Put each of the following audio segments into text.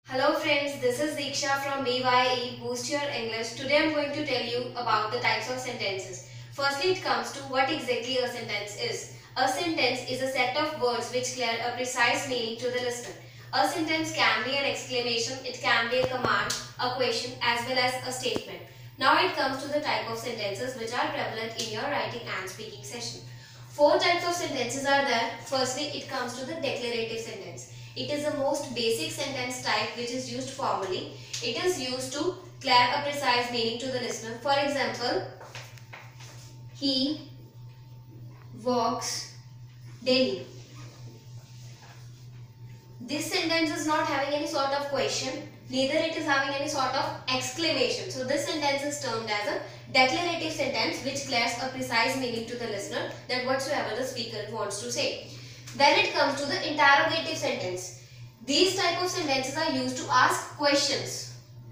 Hello friends, this is Diksha from BYE Boost Your English. Today I am going to tell you about the types of sentences. Firstly, it comes to what exactly a sentence is. A sentence is a set of words which clear a precise meaning to the listener. A sentence can be an exclamation, it can be a command, a question as well as a statement. Now it comes to the type of sentences which are prevalent in your writing and speaking session. Four types of sentences are there. Firstly, it comes to the declarative sentence. It is the most basic sentence type which is used formally. It is used to clear a precise meaning to the listener. For example, he walks daily. This sentence is not having any sort of question, neither it is having any sort of exclamation. So this sentence is termed as a declarative sentence which clears a precise meaning to the listener that whatsoever the speaker wants to say. Then it comes to the interrogative sentence. These type of sentences are used to ask questions.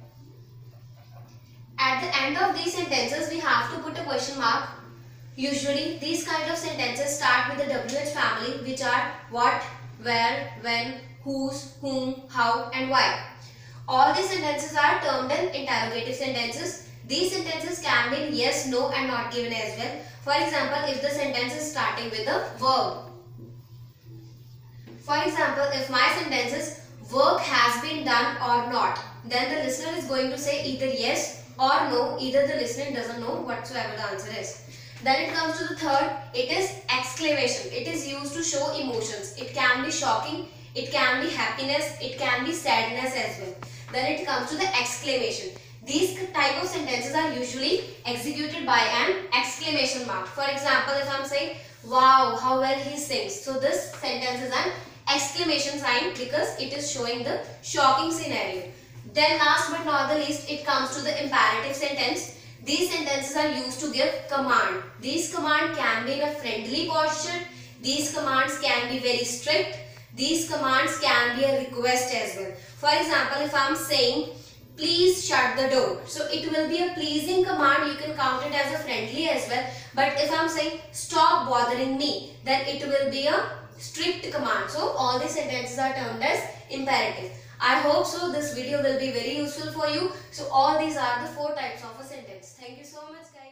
At the end of these sentences we have to put a question mark. Usually these kind of sentences start with the WH family which are what, where, when, whose, whom, how and why. All these sentences are termed in interrogative sentences. These sentences can be in yes, no and not given as well. For example, if the sentence is starting with a verb. For example, if my sentence is work has been done or not, then the listener is going to say either yes or no. Either the listener doesn't know whatsoever the answer is. Then it comes to the third, it is exclamation. It is used to show emotions. It can be shocking, it can be happiness, it can be sadness as well. Then it comes to the exclamation. These type of sentences are usually executed by an exclamation mark. For example, if I am saying, wow, how well he sings. So this sentence is an exclamation sign because it is showing the shocking scenario. Then last but not the least, it comes to the imperative sentence. These sentences are used to give command. These command can be in a friendly posture. These commands can be very strict. These commands can be a request as well. For example, if I am saying, please shut the door. So it will be a pleasing command. You can count it as a friendly as well. But if I am saying, stop bothering me, then it will be a strict command. So all these sentences are termed as imperative. I hope so this video will be very useful for you. So all these are the four types of a sentence. Thank you so much guys.